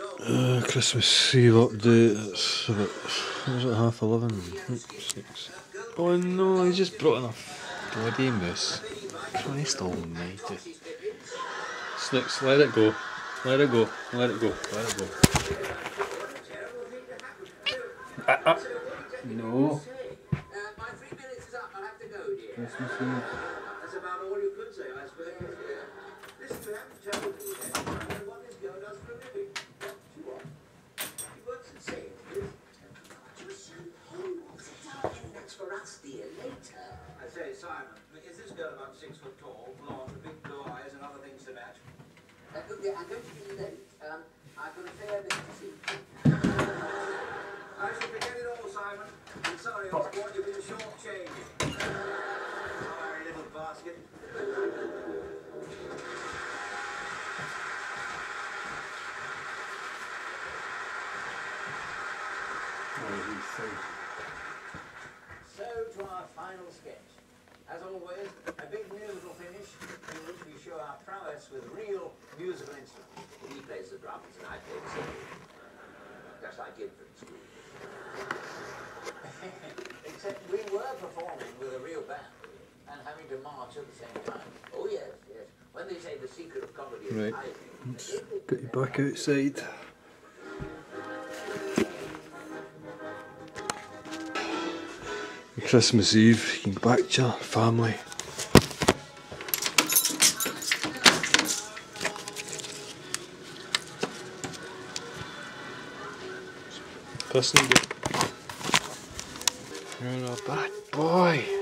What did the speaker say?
Christmas Eve update. It's about, what was it, 11:30? 6. Oh no, he just brought in a bloody moose. Christ almighty. Snooks, let it go. Let it go. Let it go. Let it go. No. Christmas Eve. That's about all you could say, I suppose. Listen, you haven't told me what this girl does for a living. She what? She works at Sainsbury's. That's for us, dear, later. I say, Simon, is this girl about 6 foot tall, blonde, with big blue eyes and other things to match? I'm going to be late. I've got a fair bit to see. I shall forget it all, Simon. I'm sorry, Osborne, you've been short-changed. Sorry, little basket. So to our final sketch. As always, a big musical finish in which we show our prowess with real musical instruments. He plays the drums and I play the cymbals. Just like infant school. Except we were performing with a real band and having to march at the same time. Oh yes, yes. When they say the secret of comedy is Right, hiding. let's get you back outside. Christmas Eve, you can go back to your family. Listen, you're a bad boy.